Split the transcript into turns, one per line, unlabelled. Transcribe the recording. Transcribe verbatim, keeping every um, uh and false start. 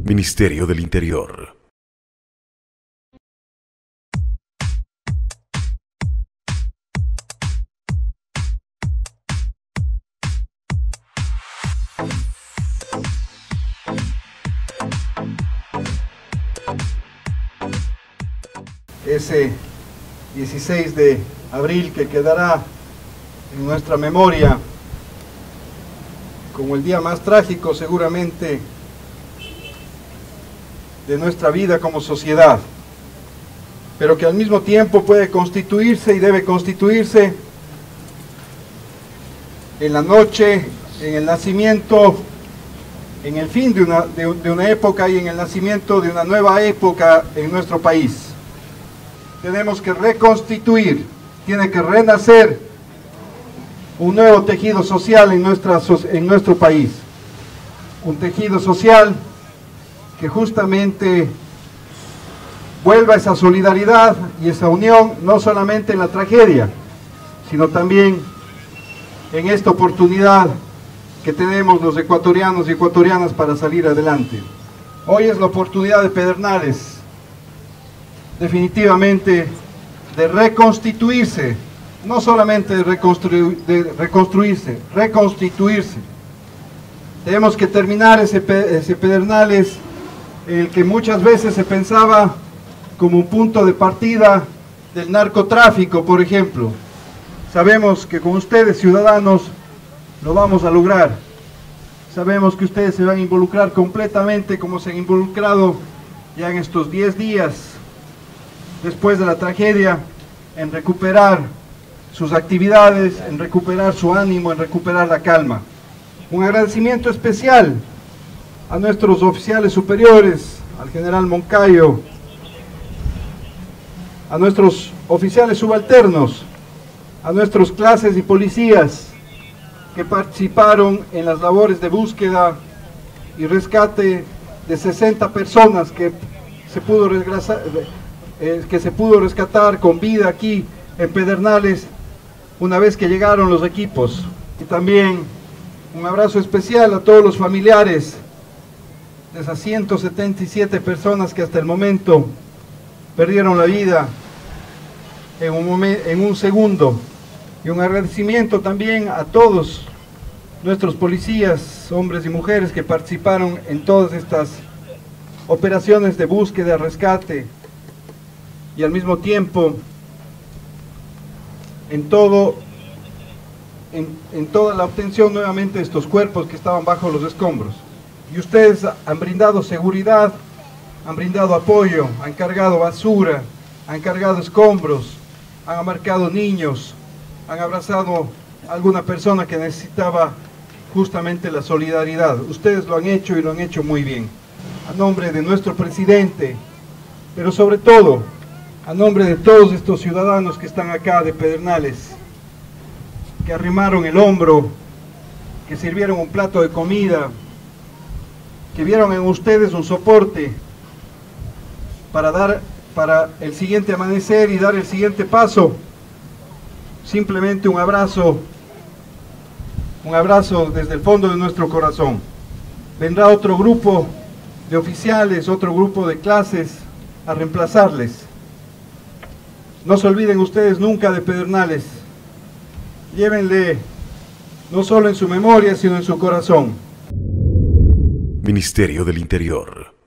Ministerio del Interior.
Ese dieciséis de abril que quedará en nuestra memoria como el día más trágico seguramente de nuestra vida como sociedad, pero que al mismo tiempo puede constituirse y debe constituirse en la noche, en el nacimiento, en el fin de una, de, de una época y en el nacimiento de una nueva época en nuestro país. Tenemos que reconstituir, tiene que renacer un nuevo tejido social en, nuestra, en nuestro país. Un tejido social que justamente vuelva esa solidaridad y esa unión, no solamente en la tragedia, sino también en esta oportunidad que tenemos los ecuatorianos y ecuatorianas para salir adelante. Hoy es la oportunidad de Pedernales, definitivamente, de reconstituirse, no solamente de, reconstru de reconstruirse, reconstituirse. Tenemos que terminar ese, ese Pedernales, el que muchas veces se pensaba como un punto de partida del narcotráfico, por ejemplo. Sabemos que con ustedes, ciudadanos, lo vamos a lograr. Sabemos que ustedes se van a involucrar completamente como se han involucrado ya en estos diez días después de la tragedia, en recuperar sus actividades, en recuperar su ánimo, en recuperar la calma. Un agradecimiento especial a nuestros oficiales superiores, al general Moncayo, a nuestros oficiales subalternos, a nuestros clases y policías que participaron en las labores de búsqueda y rescate de sesenta personas que se pudo rescatar, eh, que se pudo rescatar con vida aquí en Pedernales una vez que llegaron los equipos. Y también un abrazo especial a todos los familiares de esas ciento setenta y siete personas que hasta el momento perdieron la vida en un, momento, en un segundo. Y un agradecimiento también a todos nuestros policías, hombres y mujeres que participaron en todas estas operaciones de búsqueda, rescate y al mismo tiempo en todo en, en toda la obtención nuevamente de estos cuerpos que estaban bajo los escombros. Y ustedes han brindado seguridad, han brindado apoyo, han cargado basura, han cargado escombros, han amarcado niños, han abrazado a alguna persona que necesitaba justamente la solidaridad. Ustedes lo han hecho y lo han hecho muy bien. A nombre de nuestro presidente, pero sobre todo a nombre de todos estos ciudadanos que están acá de Pedernales, que arrimaron el hombro, que sirvieron un plato de comida, que vieron en ustedes un soporte para dar para el siguiente amanecer y dar el siguiente paso. Simplemente un abrazo, un abrazo desde el fondo de nuestro corazón. Vendrá otro grupo de oficiales, otro grupo de clases a reemplazarles. No se olviden ustedes nunca de Pedernales. Llévenle no solo en su memoria, sino en su corazón.
Ministerio del Interior.